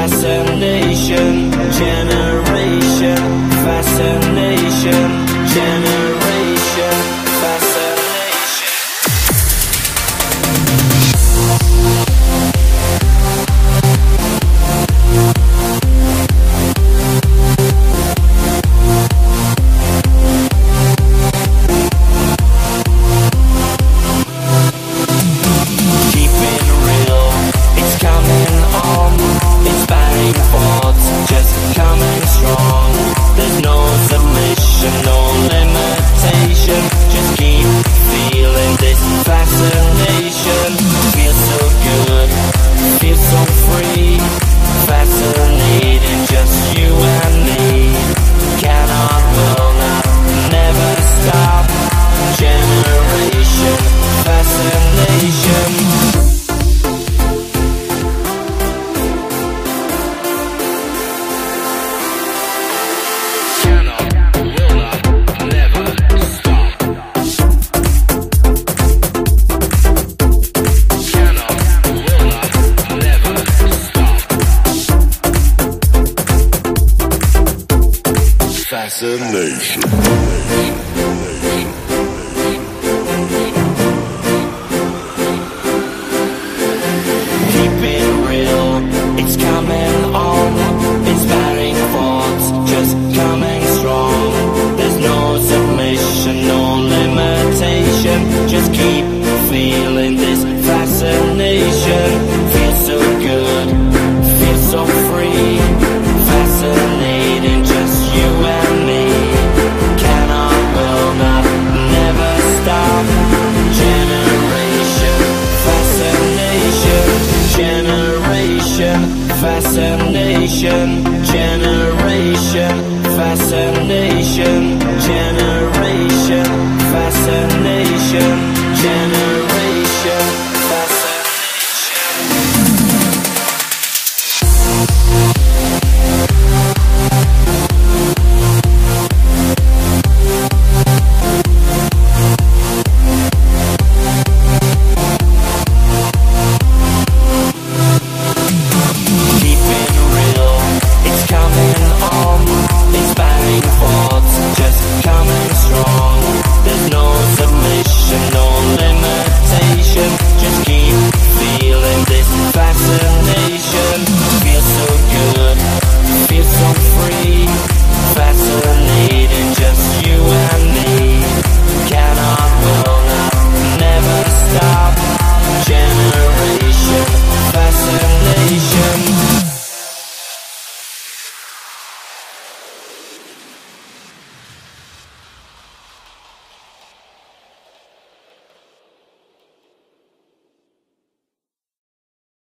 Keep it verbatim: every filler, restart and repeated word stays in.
fascination, generation, fascination, generation, fascination. Fascination. Keep it real, it's coming on. Inspiring thoughts, just coming strong. There's no submission, no limitation. Just keep feeling this fascination. Feels so good, feels so free. Fascinating, just you and me. Cannot, will not, never stop. Generation, fascination, generation, fascination, generation.